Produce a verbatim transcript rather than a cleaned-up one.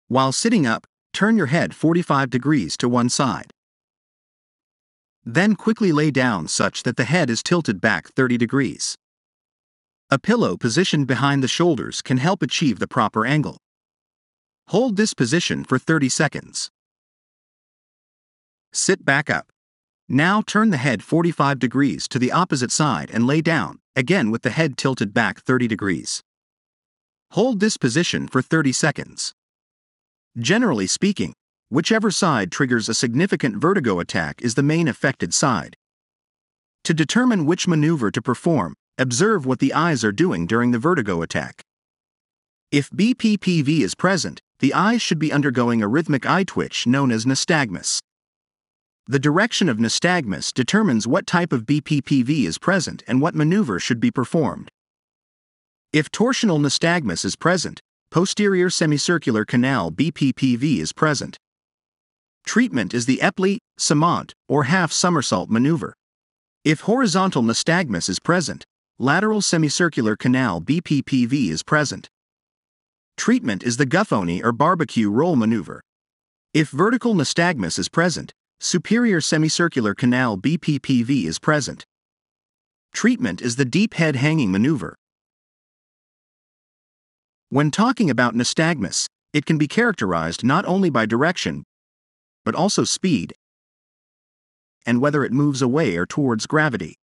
While sitting up, turn your head forty-five degrees to one side. Then quickly lay down such that the head is tilted back thirty degrees. A pillow positioned behind the shoulders can help achieve the proper angle. Hold this position for thirty seconds. Sit back up. Now turn the head forty-five degrees to the opposite side and lay down, again with the head tilted back thirty degrees. Hold this position for thirty seconds. Generally speaking, whichever side triggers a significant vertigo attack is the main affected side. To determine which maneuver to perform, observe what the eyes are doing during the vertigo attack. If B P P V is present, the eyes should be undergoing a rhythmic eye twitch known as nystagmus. The direction of nystagmus determines what type of B P P V is present and what maneuver should be performed. If torsional nystagmus is present, posterior semicircular canal B P P V is present. Treatment is the Epley, Samant, or half somersault maneuver. If horizontal nystagmus is present, lateral semicircular canal B P P V is present. Treatment is the Guffoni or barbecue roll maneuver. If vertical nystagmus is present, superior semicircular canal B P P V is present. Treatment is the deep head hanging maneuver. When talking about nystagmus, it can be characterized not only by direction, but also speed and whether it moves away or towards gravity.